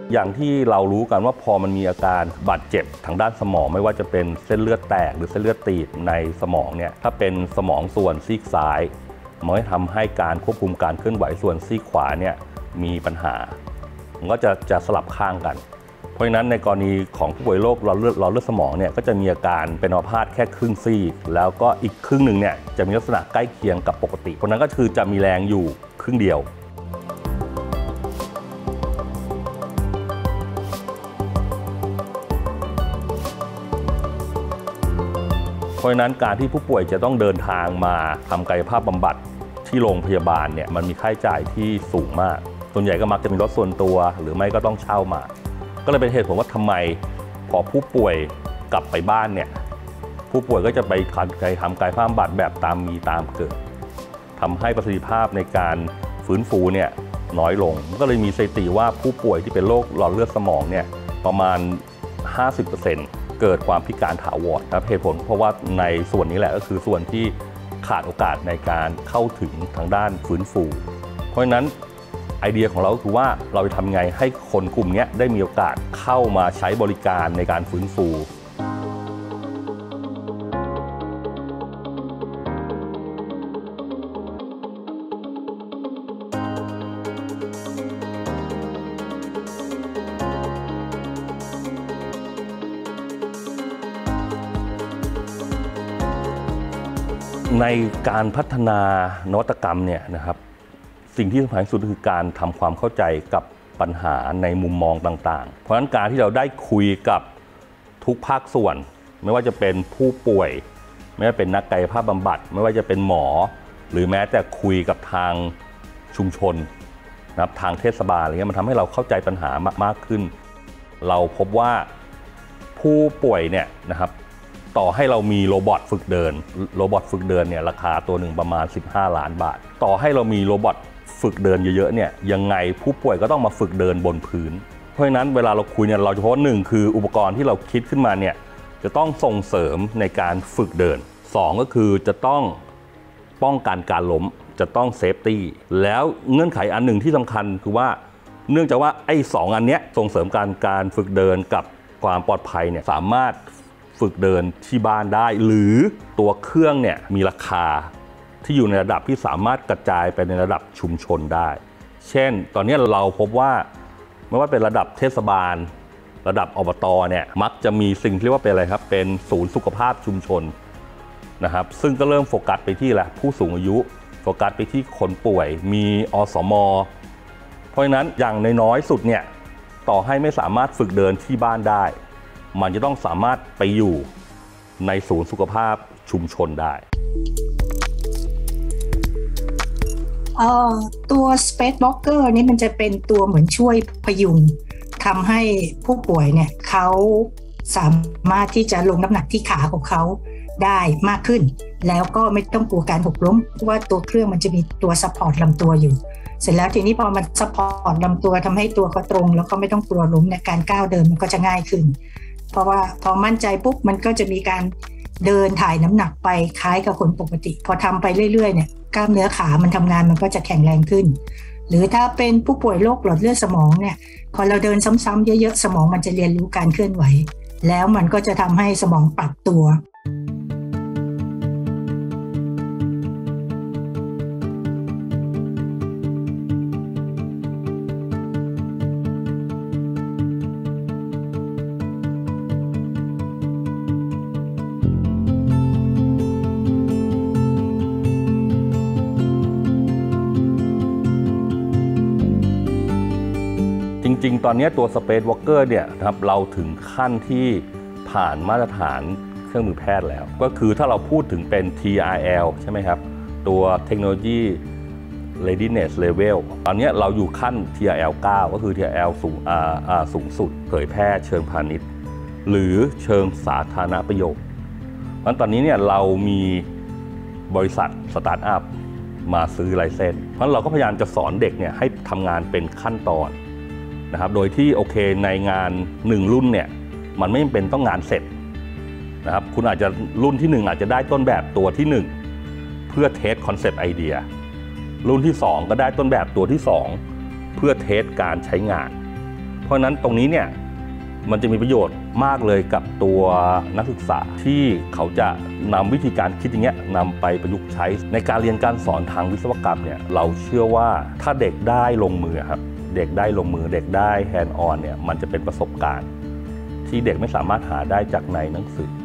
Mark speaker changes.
Speaker 1: อย่างที่เรารู้กันว่าพอมันมีอาการบาดเจ็บทางด้านสมองไม่ว่าจะเป็นเส้นเลือดแตกหรือเส้นเลือดตีบในสมองเนี่ยถ้าเป็นสมองส่วนซีกซ้ายมันก็ทำให้การควบคุมการเคลื่อนไหวส่วนซีกขวาเนี่ยมีปัญหามันก็จะสลับข้างกันเพราะฉะนั้นในกรณีของผู้ป่วยโรคหลอดเลือดสมองเนี่ยก็จะมีอาการเป็นอัมพาตแค่ครึ่งซีกแล้วก็อีกครึ่งหนึ่งเนี่ยจะมีลักษณะใกล้เคียงกับปกติเพราะนั้นก็คือจะมีแรงอยู่ครึ่งเดียวเพราะฉะนั้นการที่ผู้ป่วยจะต้องเดินทางมาทำกายภาพบำบัดที่โรงพยาบาลเนี่ยมันมีค่าใช้จ่ายที่สูงมากส่วนใหญ่ก็มักจะมีรถส่วนตัวหรือไม่ก็ต้องเช่ามาก็เลยเป็นเหตุผลว่าทำไมพอผู้ป่วยกลับไปบ้านเนี่ยผู้ป่วยก็จะไปทำกายภาพบำบัดแบบตามมีตามเกิดทำให้ประสิทธิภาพในการฟื้นฟูเนี่ยน้อยลงก็เลยมีสถิติว่าผู้ป่วยที่เป็นโรคหลอดเลือดสมองเนี่ยประมาณ 50%เกิดความพิการถาวรครับเหตุผลเพราะว่าในส่วนนี้แหละก็คือส่วนที่ขาดโอกาสในการเข้าถึงทางด้านฟื้นฟูเพราะฉะนั้นไอเดียของเราก็คือว่าเราจะทำไงให้คนกลุ่มนี้ได้มีโอกาสเข้ามาใช้บริการในการฟื้นฟูในการพัฒนานวัตกรรมเนี่ยนะครับสิ่งที่สำคัญที่สุดคือการทำความเข้าใจกับปัญหาในมุมมองต่างๆเพราะฉะนั้นการที่เราได้คุยกับทุกภาคส่วนไม่ว่าจะเป็นผู้ป่วยไม่ว่าเป็นนักกายภาพบำบัดไม่ว่าจะเป็นหมอหรือแม้แต่คุยกับทางชุมชนนะครับทางเทศบาลอะไรเงี้ยมันทำให้เราเข้าใจปัญหามากขึ้นเราพบว่าผู้ป่วยเนี่ยนะครับต่อให้เรามีโรบอทฝึกเดินเนี่ยราคาตัวหนึ่งประมาณ15 ล้านบาทต่อให้เรามีโรบอทฝึกเดินเยอะๆเนี่ยยังไงผู้ป่วยก็ต้องมาฝึกเดินบนพื้นเพราะฉะนั้นเวลาเราคุยเนี่ยเราจะพบว่า1คืออุปกรณ์ที่เราคิดขึ้นมาเนี่ยจะต้องส่งเสริมในการฝึกเดิน2ก็คือจะต้องป้องกันการล้มจะต้องเซฟตี้แล้วเงื่อนไขอันหนึ่งที่สำคัญคือว่าเนื่องจากว่าไอ้2อันเนี้ยส่งเสริมการฝึกเดินกับความปลอดภัยเนี่ยสามารถฝึกเดินที่บ้านได้หรือตัวเครื่องเนี่ยมีราคาที่อยู่ในระดับที่สามารถกระจายไปในระดับชุมชนได้เช่นตอนนี้เราพบว่าไม่ว่าเป็นระดับเทศบาลระดับอบตเนี่ยมักจะมีสิ่งที่เรียกว่าเป็นอะไรครับเป็นศูนย์สุขภาพชุมชนนะครับซึ่งก็เริ่มโฟกัสไปที่แหละผู้สูงอายุโฟกัสไปที่คนป่วยมีอสม.เพราะฉะนั้นอย่างน้อยสุดเนี่ยต่อให้ไม่สามารถฝึกเดินที่บ้านได้มันจะต้องสามารถไปอยู่ในศูนย์สุขภาพชุมชนได้
Speaker 2: ตัว Space Walker นี่มันจะเป็นตัวเหมือนช่วยพยุงทำให้ผู้ป่วยเนี่ยเขาสามารถที่จะลงน้ำหนักที่ขาของเขาได้มากขึ้นแล้วก็ไม่ต้องกลัวการหกล้มเพราะว่าตัวเครื่องมันจะมีตัวซัพพอร์ตลำตัวอยู่เสร็จแล้วทีนี้พอมันซัพพอร์ตลำตัวทำให้ตัวเขาตรงแล้วก็ไม่ต้องกลัวล้มในการก้าวเดินมันก็จะง่ายขึ้นเพราะว่าพอมั่นใจปุ๊บมันก็จะมีการเดินถ่ายน้ำหนักไปคล้ายกับคนปกติพอทำไปเรื่อยๆเนี่ยกล้ามเนื้อขามันทำงานมันก็จะแข็งแรงขึ้นหรือถ้าเป็นผู้ป่วยโรคหลอดเลือดสมองเนี่ยพอเราเดินซ้ำๆเยอะๆสมองมันจะเรียนรู้การเคลื่อนไหวแล้วมันก็จะทำให้สมองปรับตัว
Speaker 1: จริงๆตอนนี้ตัว Space Walker เนี่ยครับเราถึงขั้นที่ผ่านมาตรฐานเครื่องมือแพทย์แล้วก็คือถ้าเราพูดถึงเป็น TRL ใช่ไหมครับตัว Technology Readiness Level ตอนนี้เราอยู่ขั้น TRL 9 ก็คือ TRL สูงสุดเผยแพร่เชิงพาณิชย์หรือเชิงสาธารณประโยชน์เพราะตอนนี้เนี่ยเรามีบริษัทสตาร์ทอัพมาซื้อไลเซนส์เพราะเราก็พยายามจะสอนเด็กเนี่ยให้ทำงานเป็นขั้นตอนนะครับโดยที่โอเคในงาน1รุ่นเนี่ยมันไม่จำเป็นต้องงานเสร็จนะครับคุณอาจจะรุ่นที่1อาจจะได้ต้นแบบตัวที่1เพื่อเทสคอนเซปต์ไอเดียรุ่นที่2ก็ได้ต้นแบบตัวที่2เพื่อเทสการใช้งานเพเพราะฉะนั้นตรงนี้เนี่ยมันจะมีประโยชน์มากเลยกับตัวนักศึกษาที่เขาจะนำวิธีการคิดอย่างเงี้ยนำไปประยุกต์ใช้ในการเรียนการสอนทางวิศวกรรมเนี่ยเราเชื่อว่าถ้าเด็กได้ลงมือครับเด็กได้ลงมือเด็กได้แฮนด์ออนเนี่ยมันจะเป็นประสบการณ์ที่เด็กไม่สามารถหาได้จากในหนังสือ